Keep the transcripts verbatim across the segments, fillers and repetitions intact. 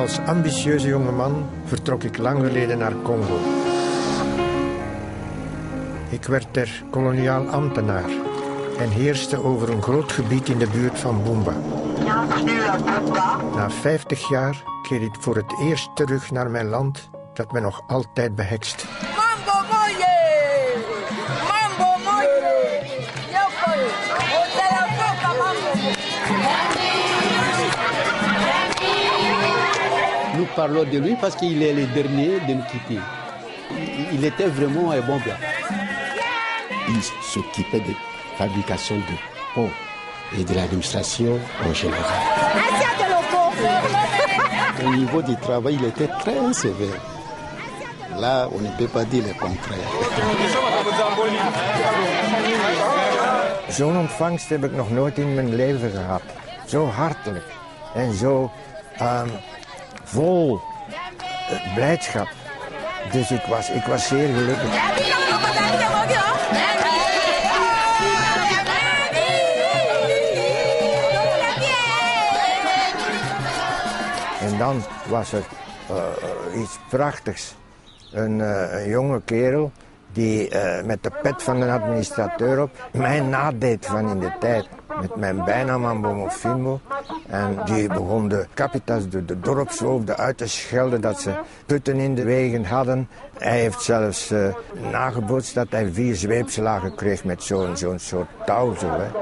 Als ambitieuze jongeman vertrok ik lang geleden naar Congo. Ik werd er koloniaal ambtenaar en heerste over een groot gebied in de buurt van Bumba. Na vijftig jaar keer ik voor het eerst terug naar mijn land dat me nog altijd behekst. Mambo moye! Mambo moye! Nous parlons de lui parce qu'il est le dernier de nous quitter. Il était vraiment un bon gars. Il s'occupait de la fabrication de ponts et de l'administration en général. Au niveau du travail, il était très sévère. Là, on ne peut pas dire le contraire. Zo'n ontvangst heb ik nog nooit in mijn leven gehad. Zo hartelijk en zo um, vol uh, blijdschap. Dus ik was, ik was zeer gelukkig. En dan was er uh, iets prachtigs. Een, uh, een jonge kerel die uh, met de pet van een administrateur op mij nadeed van in de tijd. Met mijn bijnaam Mambo Mofimbo. En die begon de kapitas, de, de dorpshoofden uit te schelden dat ze putten in de wegen hadden. Hij heeft zelfs uh, nagebootst dat hij vier zweepslagen kreeg met zo'n zo'n soort touw. Zo, hè.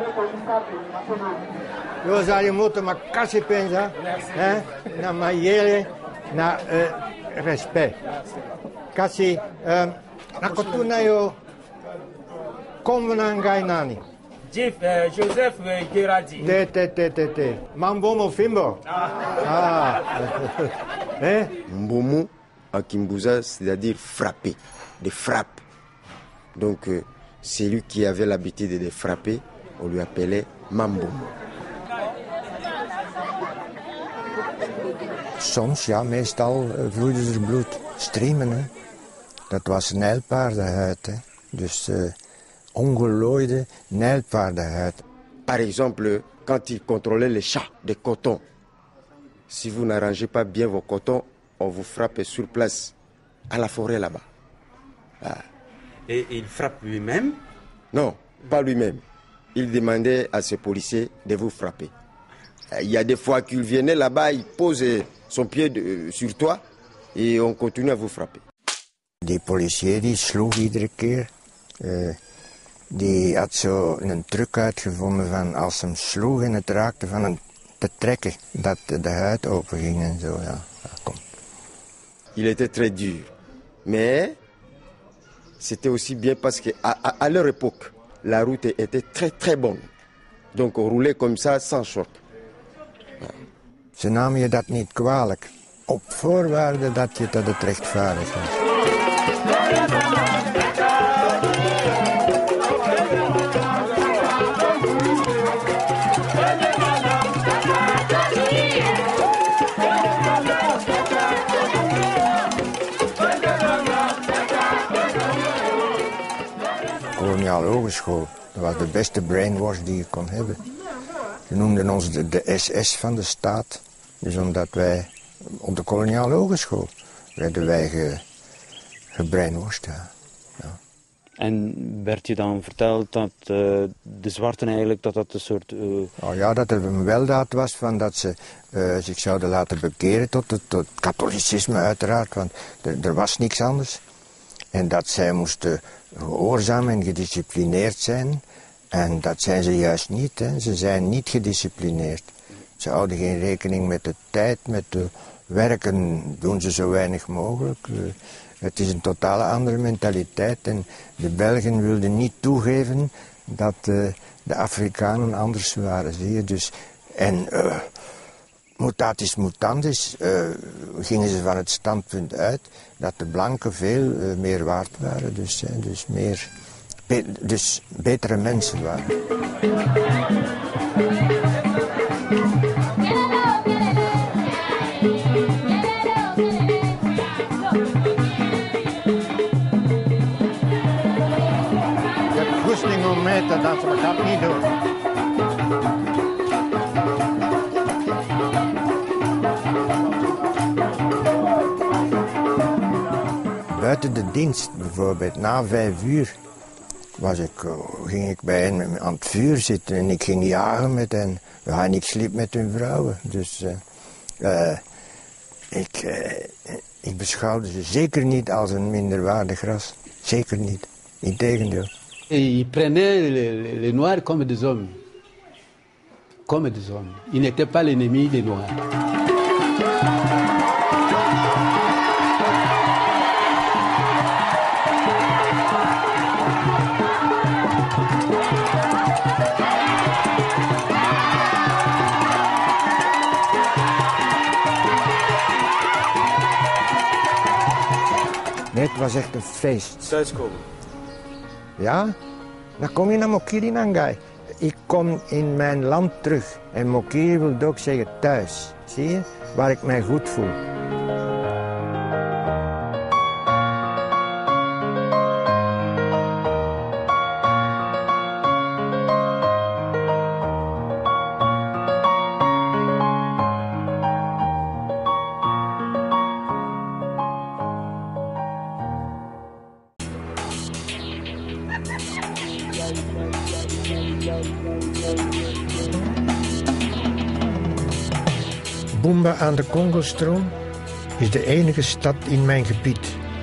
Yo zou moeten maar kassie pensa, hè, na mayele, na uh, respect. Kassie, um, na kotuna yo, konvenangai nani. Jeff, uh, Joseph uh, Gerardi. Te, te, te, te, te. Mambo Mofimbo. Ah. Hein? Mbomo à Kimbouza, c'est-à-dire frapper, des frappes. Donc, euh, c'est lui qui avait l'habitude de frapper, on lui appelait Mambo. Soms, ja, meestal uh, vloeide er bloed. Striemen, hè. Dat was nijlpaardenhuid, hè. Dus uh, ongelooide nijlpaardenhuid. Par exemple, quand il contrôlait les chats de coton, si vous n'arrangez pas bien vos cotons, on vous frappe sur place, à la forêt là-bas. Ah. Et il frappe lui-même? Non, pas lui-même. Il demandait à ses policiers de vous frapper. Il y a des fois qu'il venait là-bas, il pose son pied de, sur toi et on continue à vous frapper. Die policier die sloeg iedere keer. Uh, die had zo een truc uitgevonden van als ze hem sloeg en het raakte van hem te trekken, dat de huid open ging en zo. Ja, ja, kom. Il était très dur, mais c'était aussi bien parce qu'à à, à leur époque, la route était très très bonne. Donc on roulait comme ça sans short. Ze namen je dat niet kwalijk, op voorwaarde dat je dat het rechtvaardig was. Koloniale Hogeschool, dat was de beste brainwash die je kon hebben. Ze noemden ons de, de S S van de staat. Dus omdat wij op de Koloniale Hogeschool werden wij ge, gebrainwashed. Ja. Ja. En werd je dan verteld dat uh, de zwarten eigenlijk dat dat een soort... Uh... Oh ja, dat er een weldaad was van dat ze uh, zich zouden laten bekeren tot het, tot het katholicisme uiteraard, want er, er was niks anders. En dat zij moesten gehoorzaam en gedisciplineerd zijn. En dat zijn ze juist niet, hè. Ze zijn niet gedisciplineerd. Ze houden geen rekening met de tijd, met de werken doen ze zo weinig mogelijk. Het is een totale andere mentaliteit en de Belgen wilden niet toegeven dat uh, de Afrikanen anders waren, zie je. Dus, en uh, mutatis mutandis uh, gingen ze van het standpunt uit dat de blanken veel uh, meer waard waren, dus, uh, dus, meer, be dus betere mensen waren. Om mee te dansen, dat gaat niet doen. buiten de dienst, bijvoorbeeld na vijf uur, was ik, ging ik bij hen aan het vuur zitten en ik ging jagen met hen. Ja, en ik sliep met hun vrouwen. Dus uh, uh, ik, uh, ik beschouwde ze zeker niet als een minderwaardig ras. Zeker niet. Integendeel. Il prenait les, les Noirs comme des hommes. Comme des hommes. Il n'était pas l'ennemi des Noirs. Nee, het was echt een feest. Thuiskomen? Ja, dan kom je naar Mokiri Nangai. Ik kom in mijn land terug. En Mokiri wil ook zeggen thuis. Zie je? Waar ik mij goed voel. Bumba aan de Congostroom is de enige stad in mijn gebied.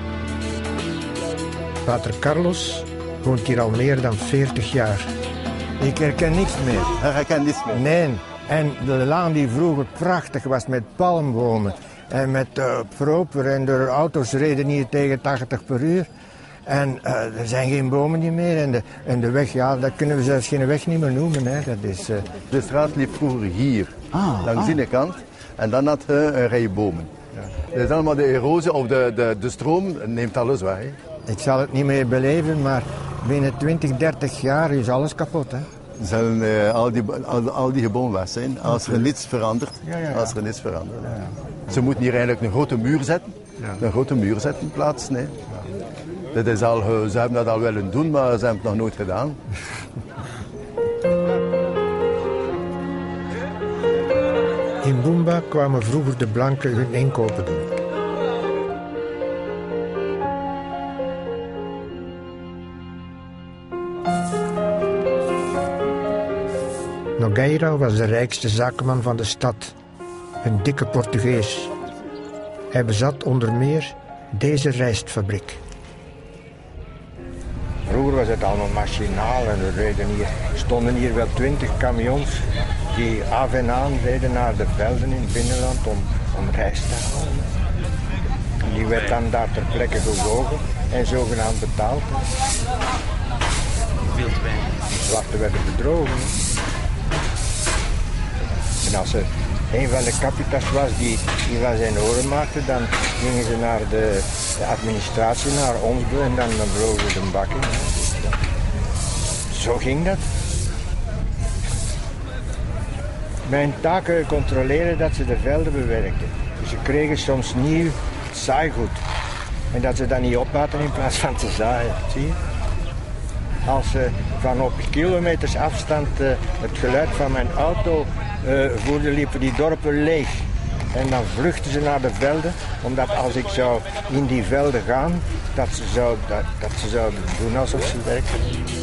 Pater Carlos woont hier al meer dan veertig jaar. Ik herken niks meer. Hij herkent niets meer? Nee. En de laan die vroeger prachtig was met palmbomen en met uh, proper en de auto's reden hier tegen tachtig per uur. En uh, er zijn geen bomen meer en de, en de weg, ja, dat kunnen we zelfs geen weg niet meer noemen. Hè. Dat is, uh... De straat liep vroeger hier, ah, langs ah. de kant. En dan had je een rij bomen. Ja. Dat is allemaal de erosie of de, de, de stroom neemt alles weg. Hè. Ik zal het niet meer beleven, maar binnen twintig, dertig jaar is alles kapot. Hè. Zullen uh, al, die, al, al die gebonden weg zijn als er niets verandert. Ja, ja, ja. Als er niets verandert. Ja, ja. Ze moeten hier eigenlijk een grote muur zetten. Ja. Een grote muur zetten in plaats. Nee. Ja. Dat is al, ze hebben dat al willen doen, maar ze hebben het nog nooit gedaan. In Bumba kwamen vroeger de blanken hun inkopen doen. Nogueira was de rijkste zakenman van de stad, een dikke Portugees. Hij bezat onder meer deze rijstfabriek. Vroeger was het allemaal machinaal en er reden hier, stonden hier wel twintig camions die af en aan reden naar de velden in het binnenland om, om rijst te halen. Die werd dan daar ter plekke gewogen en zogenaamd betaald. Veel te weinig. Zwarten werden bedrogen. En als er een van de kapitas was die, die van zijn oren maakte, dan gingen ze naar de, de administratie, naar ons en dan, dan vlogen ze de bak in. Zo ging dat. Mijn taken controleren dat ze de velden bewerkten. Dus ze kregen soms nieuw zaaigoed. En dat ze dat niet ophaten in plaats van te zaaien. Zie je? Als ze van op kilometers afstand uh, het geluid van mijn auto uh, voerden, liepen die dorpen leeg. En dan vluchtten ze naar de velden, omdat als ik zou in die velden gaan, dat ze, zou, dat, dat ze zouden doen alsof ze werkten.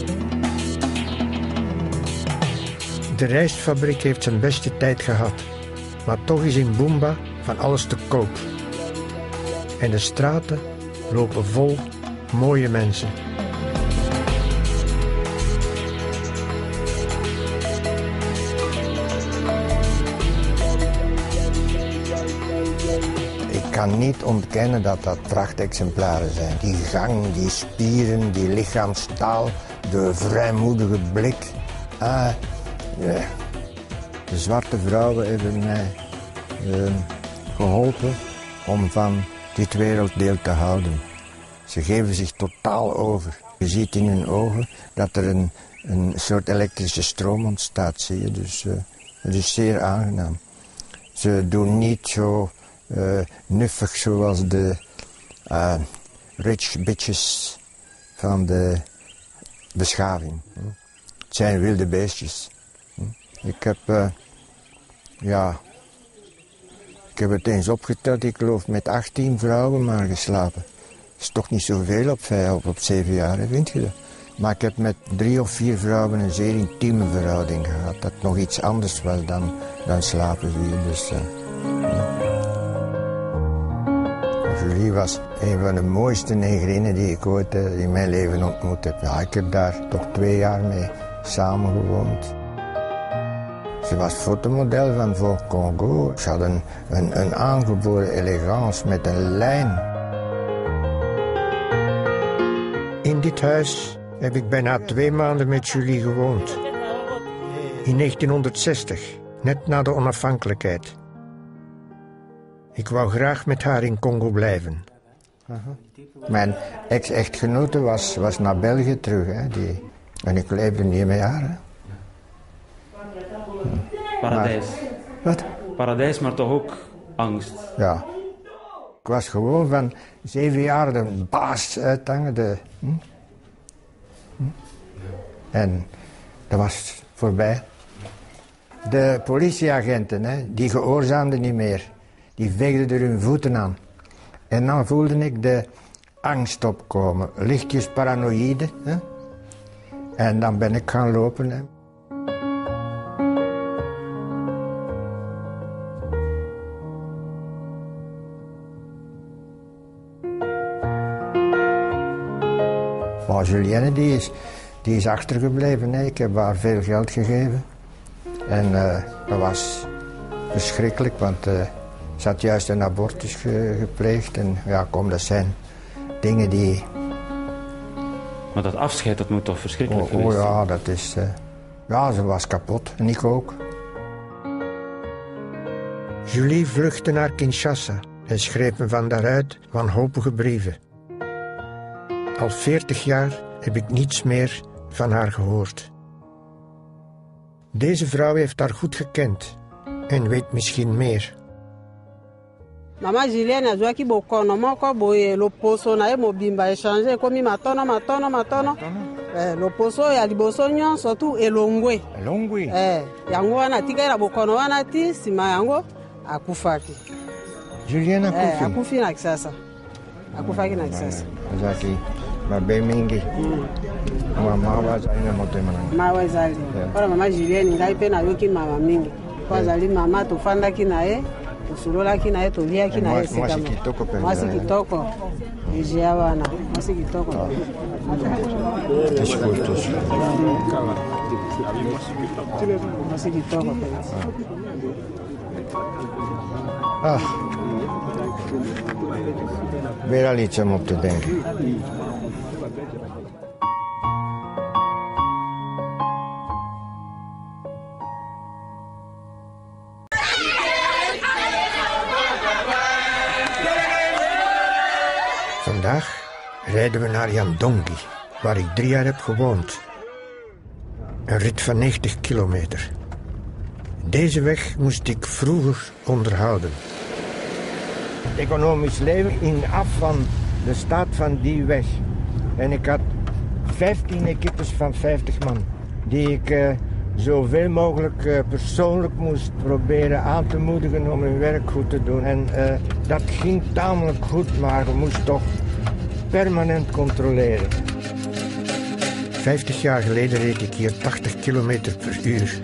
De rijstfabriek heeft zijn beste tijd gehad, maar toch is in Bumba van alles te koop. En de straten lopen vol mooie mensen. Ik kan niet ontkennen dat dat prachtexemplaren zijn. Die gang, die spieren, die lichaamstaal, de vrijmoedige blik. Ah, ja. De zwarte vrouwen hebben mij uh, geholpen om van dit werelddeel te houden. Ze geven zich totaal over. Je ziet in hun ogen dat er een, een soort elektrische stroom ontstaat, zie je. Dus uh, het is zeer aangenaam. Ze doen niet zo uh, nuffig zoals de uh, rich bitches van de beschaving. Het zijn wilde beestjes. Ik heb, uh, ja, ik heb het eens opgeteld, ik geloof met achttien vrouwen maar geslapen. is toch niet zoveel op vijf op, op zeven jaar, hè, vind je dat? Maar ik heb met drie of vier vrouwen een zeer intieme verhouding gehad. Dat nog iets anders was dan, dan slapen hier. Dus, uh, ja. Julie was een van de mooiste negerinnen die ik ooit uh, in mijn leven ontmoet heb. Ja, ik heb daar toch twee jaar mee samengewoond. Ze was fotomodel van Vogue Congo. Ze had een, een, een aangeboren elegance met een lijn. In dit huis heb ik bijna twee maanden met Julie gewoond. In negentienhonderdzestig, net na de onafhankelijkheid. Ik wou graag met haar in Congo blijven. Uh-huh. Mijn ex-echtgenote was, was naar België terug. Hè, die, en ik leefde niet met haar. Hè. Paradijs. Maar, wat? Paradijs, maar toch ook angst. Ja. Ik was gewoon van zeven jaar de baas uithangen. De, hm? Hm? En dat was voorbij. De politieagenten, hè, die gehoorzaamden niet meer. Die veegden er hun voeten aan. En dan voelde ik de angst opkomen. Lichtjes paranoïde. Hè? En dan ben ik gaan lopen. Hè. Maar Julienne die is, die is achtergebleven. Hè. Ik heb haar veel geld gegeven. En uh, dat was verschrikkelijk, want uh, ze had juist een abortus ge, gepleegd. En ja, kom, dat zijn dingen die... Maar dat afscheid, dat moet toch verschrikkelijk oh, geweest zijn? Oh ja, dat is... Uh, ja, ze was kapot. En ik ook. Julie vluchtte naar Kinshasa en schreef me van daaruit wanhopige brieven. Al veertig jaar heb ik niets meer van haar gehoord. Deze vrouw heeft haar goed gekend en weet misschien meer. Mama Julienne azwaki bokono moko boye loposo na ye mobimba échanger ekomi matono matono matono eh, loposo ya liboso nyonso tu elongwe elongwe eh, yango wana atikali bokono wana ti nsima yango akufaki. Julienne akufi? Eh, akufi na Kisasa. Akufaki na Kisasa. Azaki mabe mingi. Mama wazali na motema nango. Mama wazali. Wana mama Julienne ngai pe nayoki mama mingi. Wazali mama tofandaki na ye. Tosulolaki na ye toliaki na ye sikama. Mwasi kitoko pe. Mwasi kitoko. Ejia wana. Mwasi kitoko. Tashukuru tashukuru. Mwasi kitoko pe. Ah. Weer al iets om op te denken. Vandaag rijden we naar Yandongi, waar ik drie jaar heb gewoond. Een rit van negentig kilometer. Deze weg moest ik vroeger onderhouden. Het economisch leven hing af van de staat van die weg. En ik had vijftien equipes van vijftig man, die ik uh, zoveel mogelijk uh, persoonlijk moest proberen aan te moedigen om hun werk goed te doen. En uh, dat ging tamelijk goed, maar we moesten toch permanent controleren. Vijftig jaar geleden reed ik hier tachtig kilometer per uur.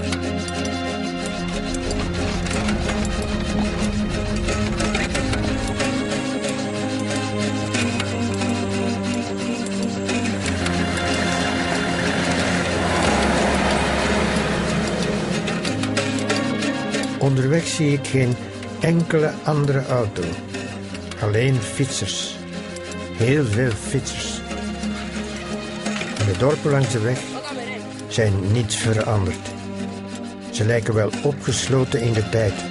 Onderweg zie ik geen enkele andere auto. Alleen fietsers. Heel veel fietsers. De dorpen langs de weg zijn niets veranderd. Ze lijken wel opgesloten in de tijd.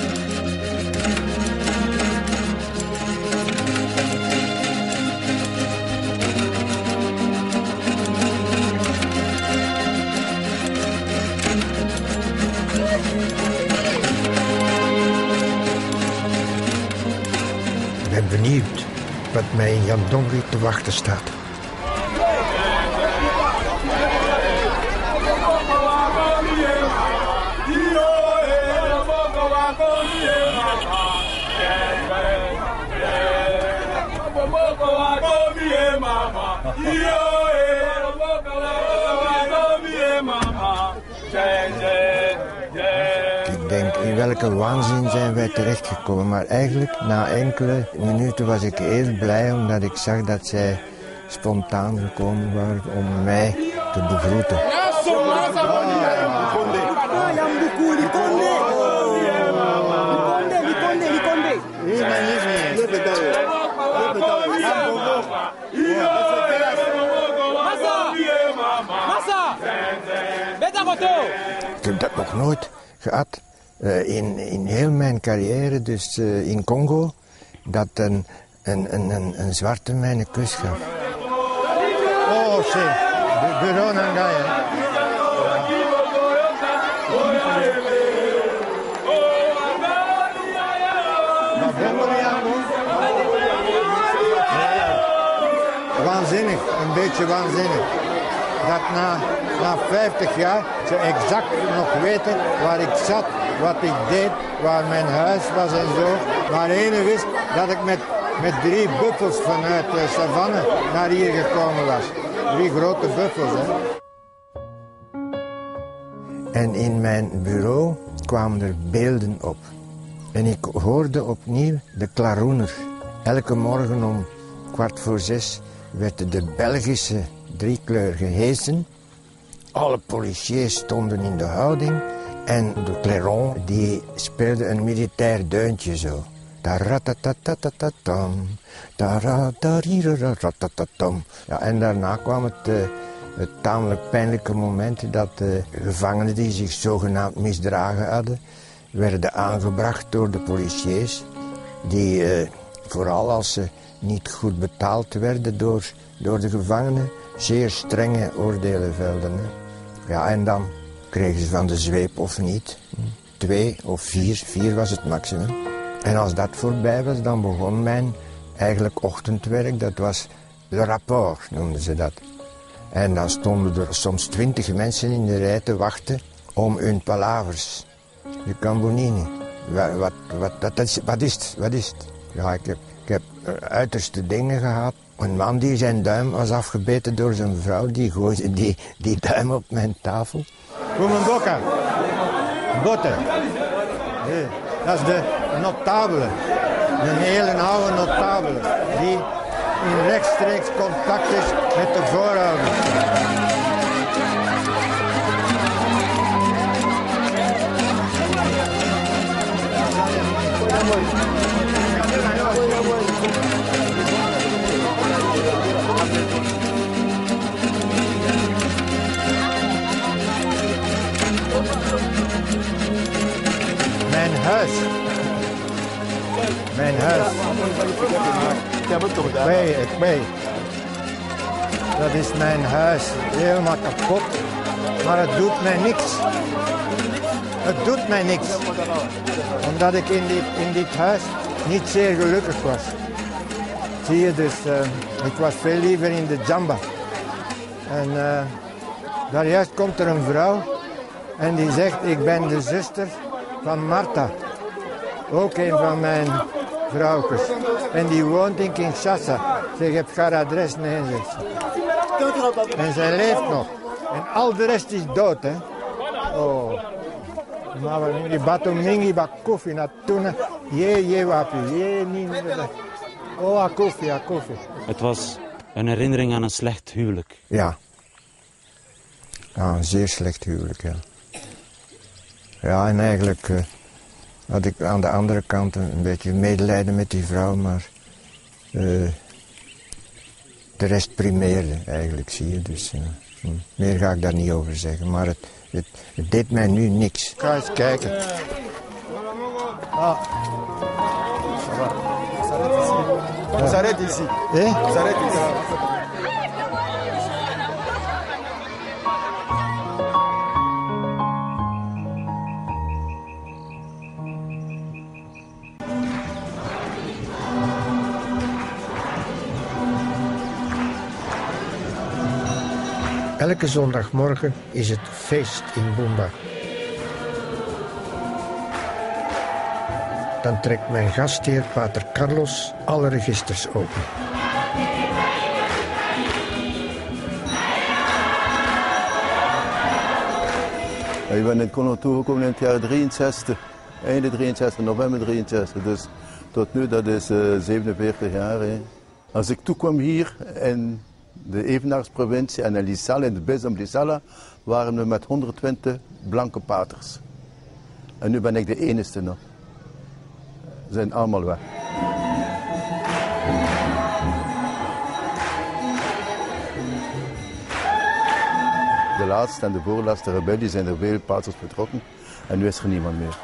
Ik ben benieuwd wat mij in Yandongi te wachten staat. Boko welke waanzin zijn wij terechtgekomen. Maar eigenlijk, na enkele minuten was ik heel blij omdat ik zag dat zij spontaan gekomen waren om mij te begroeten. Ik heb dat nog nooit gehad uh, in, in heel mijn carrière, dus uh, in Congo, dat een, een, een, een, een zwarte mij een kus gaf. Oh, zie, bureau Nangaya. Waanzinnig, een beetje waanzinnig. Dat na, na vijftig jaar ze exact nog weten waar ik zat, wat ik deed, waar mijn huis was en zo. Maar ene wist dat ik met, met drie buffels vanuit de savanne naar hier gekomen was. Drie grote buffels, hè. En in mijn bureau kwamen er beelden op. En ik hoorde opnieuw de klaroener. Elke morgen om kwart voor zes werd de Belgische driekleur gehesen. Alle politiers stonden in de houding en de clairon die speelde een militair deuntje zo. Ja, en daarna kwam het, uh, het tamelijk pijnlijke moment dat de gevangenen die zich zogenaamd misdragen hadden, werden aangebracht door de politiers, die uh, vooral als ze niet goed betaald werden door, door de gevangenen, zeer strenge oordelen velden. Hè. Ja, en dan kregen ze van de zweep of niet. Twee of vier, vier was het maximum. En als dat voorbij was, dan begon mijn eigenlijk ochtendwerk. Dat was le rapport, noemden ze dat. En dan stonden er soms twintig mensen in de rij te wachten om hun palavers. De Cambonini. Wat, wat, wat, wat, is, wat is het? Wat is het? Ja, ik heb, ik heb uiterste dingen gehad. Een man die zijn duim was afgebeten door zijn vrouw, die gooide die, die duim op mijn tafel. Kom een bokka. Botten. Nee, dat is de notabele. Een hele oude notabele. Die in rechtstreeks contact is met de voorouders. Mijn huis. Mijn huis. Ik weet, ik weet. Dat is mijn huis. Helemaal kapot. Maar het doet mij niks. Het doet mij niks. Omdat ik in dit, in dit huis niet zeer gelukkig was. Zie je, dus uh, ik was veel liever in de Jamba. En uh, daar juist komt er een vrouw en die zegt, ik ben de zuster van Marta. Ook een van mijn vrouwtjes. En die woont in Kinshasa. Zeg, heb je haar adres? Nee, zegt ze. En zij leeft nog. En al de rest is dood, hè. Oh. Maar die batomingi bakofi na tuna. Je, je wapi. Je, niet. Oh, akofi, akofi. Het was een herinnering aan een slecht huwelijk. Ja. Ja, een zeer slecht huwelijk, ja. Ja, en eigenlijk uh, had ik aan de andere kant een beetje medelijden met die vrouw, maar uh, de rest primeerde eigenlijk, zie je. Dus uh, meer ga ik daar niet over zeggen, maar het, het, het deed mij nu niks. Ga eens kijken. Ah. On s'arrête ici. Eh? On s'arrête ici. Elke zondagmorgen is het feest in Bumba. Dan trekt mijn gastheer Pater Carlos alle registers open. Ik ben in Congo toegekomen in het jaar drieënzestig. Einde drieënzestig, november drieënzestig. Dus tot nu, dat is uh, zevenenveertig jaar. Hè. Als ik toekwam hier in de Evenaarsprovincie en in Lissala, in het bisdom Lissala, waren we met honderdtwintig blanke paters. En nu ben ik de enige nog. Ze zijn allemaal weg. De laatste en de voorlaatste rebellie zijn er veel paters betrokken en nu is er niemand meer.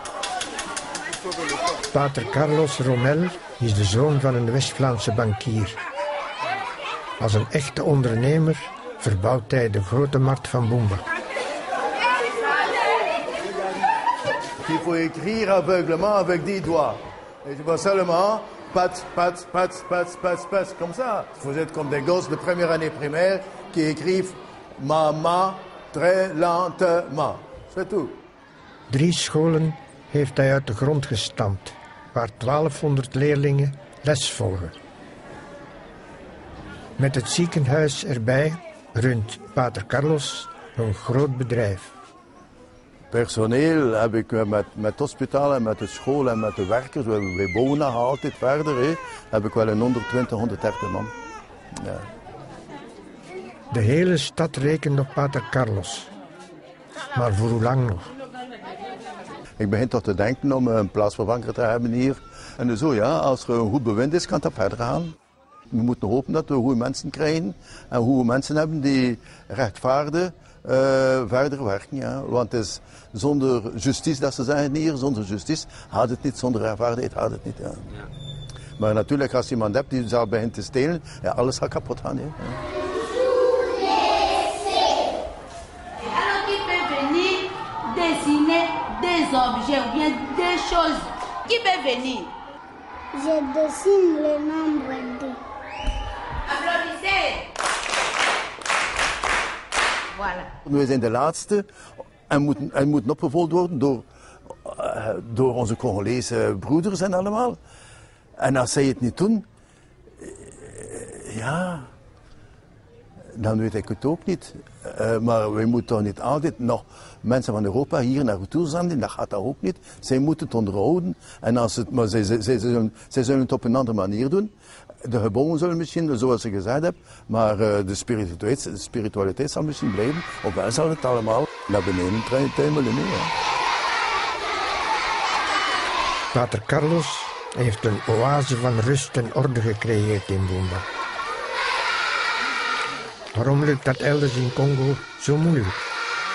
Pater Carlos Romel is de zoon van een West-Vlaamse bankier. Als een echte ondernemer verbouwt hij de grote markt van Bumba. Il faut écrire aveuglement avec dix doigts. Et je vois seulement pat, pat, pat, pat, pat, pat, comme ça. Vous êtes comme des gosses de première année primaire qui écrivent mama très lentement. C'est tout. Drie scholen heeft hij uit de grond gestampt, waar twaalfhonderd leerlingen les volgen. Met het ziekenhuis erbij runt Pater Carlos een groot bedrijf. Personeel heb ik met, met het hospitaal en met de school en met de werkers, wij, wij bouwen nog altijd verder, hè, heb ik wel een honderdtwintig, honderddertig man. Ja. De hele stad rekent op Pater Carlos. Maar voor hoe lang nog? Ik begin toch te denken om een plaatsvervanger te hebben hier. En zo ja, als er een goed bewind is, kan dat verder gaan. We moeten hopen dat we goede mensen krijgen en goede mensen hebben die rechtvaardig uh, verder werken. Ja. Want het is zonder justitie, dat ze zeggen hier, zonder justitie gaat het niet, zonder rechtvaardigheid gaat het niet. Ja. Ja. Maar natuurlijk, als je iemand hebt die zelf begint te stelen, ja, alles gaat kapot gaan. Hè. Ja. Dessiner des objets ou bien des choses. Qui peut venir? Je dessine le nombre deux. Applaudissez. Voilà. We zijn de laatste en moeten, en moeten opgevolgd worden door, uh, door onze Congolese broeders en allemaal. En als zij het niet doen, uh, ja, dan weet ik het ook niet. Uh, maar wij moeten toch niet altijd nog mensen van Europa hier naartoe zenden, dat gaat dat ook niet. Zij moeten het onderhouden, en als het, maar zij, zij, zij, zullen, zij zullen het op een andere manier doen. De gebouwen zullen misschien, zoals je gezegd hebt, maar uh, de, spiritualiteit, de spiritualiteit zal misschien blijven. Ofwel zal het allemaal naar beneden tuimelen. Pater Carlos heeft een oase van rust en orde gecreëerd in Bumba. Waarom lukt dat elders in Congo zo moeilijk?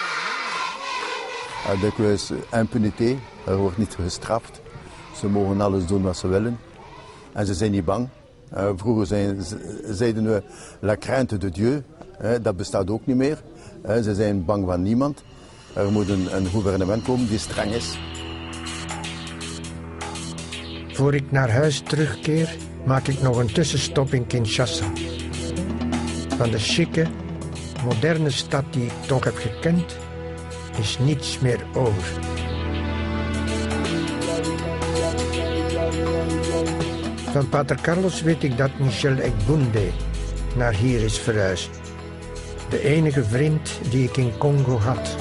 Ja, dikwijls impuniteit, er wordt niet gestraft. Ze mogen alles doen wat ze willen. En ze zijn niet bang. Uh, vroeger zijn, zeiden we la crainte de Dieu, uh, dat bestaat ook niet meer. Uh, ze zijn bang van niemand. Er moet een, een gouvernement komen die streng is. Voor ik naar huis terugkeer, maak ik nog een tussenstop in Kinshasa. Van de chique, moderne stad die ik toch heb gekend, is niets meer over. Van Pater Carlos weet ik dat Michel Egbunde naar hier is verhuisd. De enige vriend die ik in Congo had.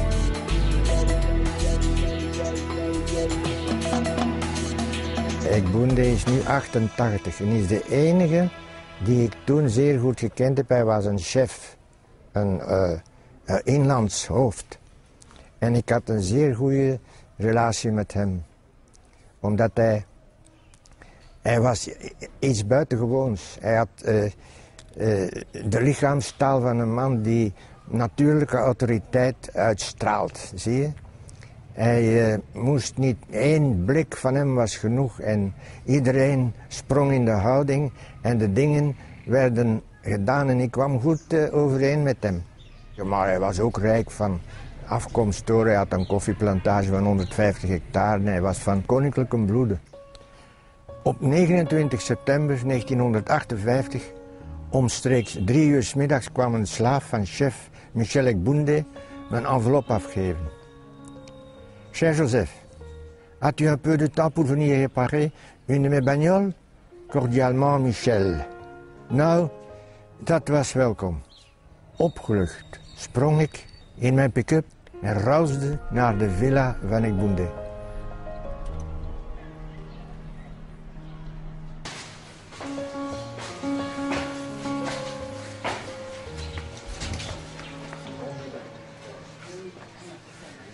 Egbunde is nu achtentachtig en is de enige die ik toen zeer goed gekend heb. Hij was een chef, een, uh, een inlands hoofd. En ik had een zeer goede relatie met hem. Omdat hij, hij was iets buitengewoons. Hij had uh, uh, de lichaamstaal van een man die natuurlijke autoriteit uitstraalt, zie je. Hij uh, moest niet, één blik van hem was genoeg en iedereen sprong in de houding en de dingen werden gedaan en ik kwam goed uh, overeen met hem. Maar hij was ook rijk van afkomst door, hij had een koffieplantage van honderdvijftig hectare en hij was van koninklijke bloede. Op negenentwintig september negentienhonderdachtenvijftig, omstreeks drie uur 's middags, kwam een slaaf van chef Michel Egbunde mijn envelop afgeven. Cher Joseph, as-tu un peu de temps pour venir réparer une de mes bagnoles? Cordialement Michel. Nou, dat was welkom. Opgelucht sprong ik in mijn pick-up en rausde naar de villa van Egbunde.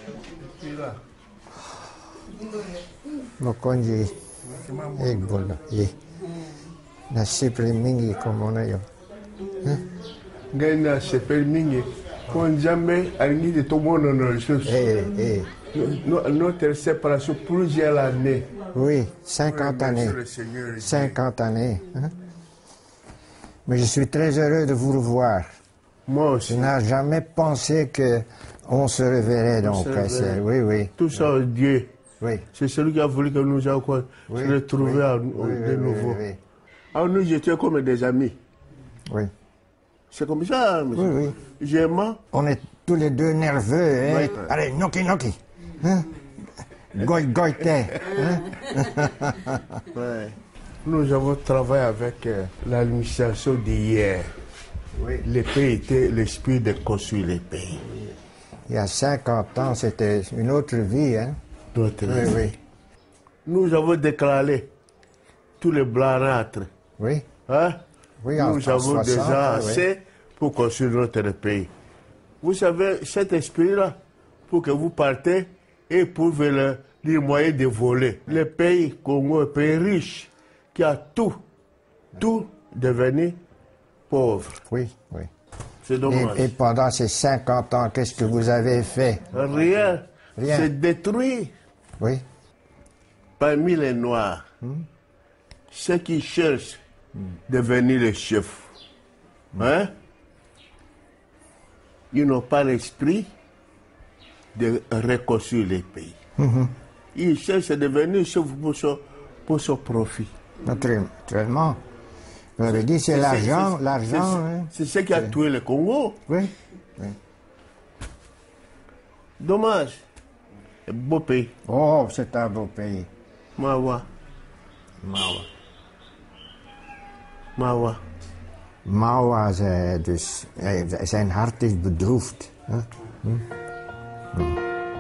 Mokonji, ik bola, je. Na sipri mingi komona yo. Gana sepel mingi, kon jamais alingi de tout le monde dans les choses. Eh, eh. Notre séparation plusieurs années. Oui, cinquante années. cinquante années. Hein? Mais je suis très heureux de vous revoir. Moi aussi. Je n'ai jamais pensé qu'on se reverrait donc. Oui, oui. Tout ça, Dieu. Oui. C'est celui qui a voulu que nous ayons oui. se retrouver oui. à, oui, de oui, nouveau. Oui, oui. Alors nous étions comme des amis. Oui. C'est comme ça, monsieur. Oui, oui. J'aime. On est tous les deux nerveux. Hein? Oui. Allez, noki, noki. Hein? Goy, goïte. Hein? Ouais. Nous avons travaillé avec euh, l'administration d'hier. Oui. Le pays était l'esprit de construire le pays. Il y a cinquante ans, c'était une autre vie. Hein? D'autres oui, vie. Oui. Nous avons déclaré tous les blancs-râtres. Oui. Hein? Oui, nous en, avons en soixante, déjà assez oui. pour construire notre pays. Vous savez, cet esprit-là, pour que vous partez et pour le, les moyens de voler. Le pays Congo est un pays riche, qui a tout, tout devenu pauvre. Oui, oui. C'est dommage. Et, et pendant ces cinquante ans, qu'est-ce que vous avez fait? Rien. Rien. C'est détruit. Oui. Parmi les Noirs, hmm. ceux qui cherchent hmm. devenir les chefs, hmm. hein? Ils n'ont pas l'esprit de reconstruire les pays. Mm-hmm. Ils cherchent à devenir chefs pour son, pour son profit. Naturellement. Vous avez dit c'est l'argent, l'argent. C'est hein. ce qui a tué le Congo. Oui. oui. Dommage. Un beau pays. Oh, c'est un beau pays. Mawa. Mawa. Mawa. Mawa zei dus, zijn hart is bedroefd. Huh? Hm? Hm.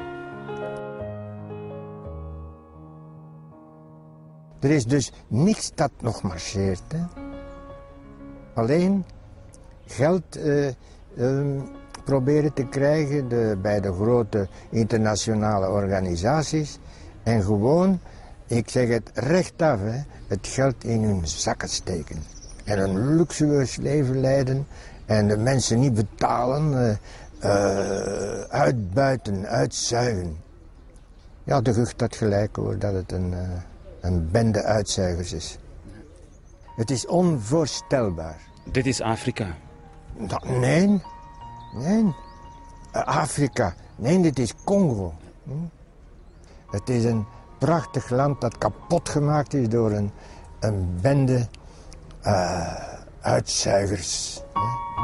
Er is dus niks dat nog marcheert. Hè? Alleen geld uh, uh, proberen te krijgen de, bij de grote internationale organisaties. En gewoon, ik zeg het rechtaf, hè, het geld in hun zakken steken. En een luxueus leven leiden en de mensen niet betalen, uh, uh, uitbuiten, uitzuigen. Ja, de Gucht had gelijk hoor, dat het een, uh, een bende uitzuigers is. Het is onvoorstelbaar. Dit is Afrika. Dat, nee, nee. Uh, Afrika, nee, dit is Congo. Hm? Het is een prachtig land dat kapot gemaakt is door een, een bende uh, uitzuigers. Hè?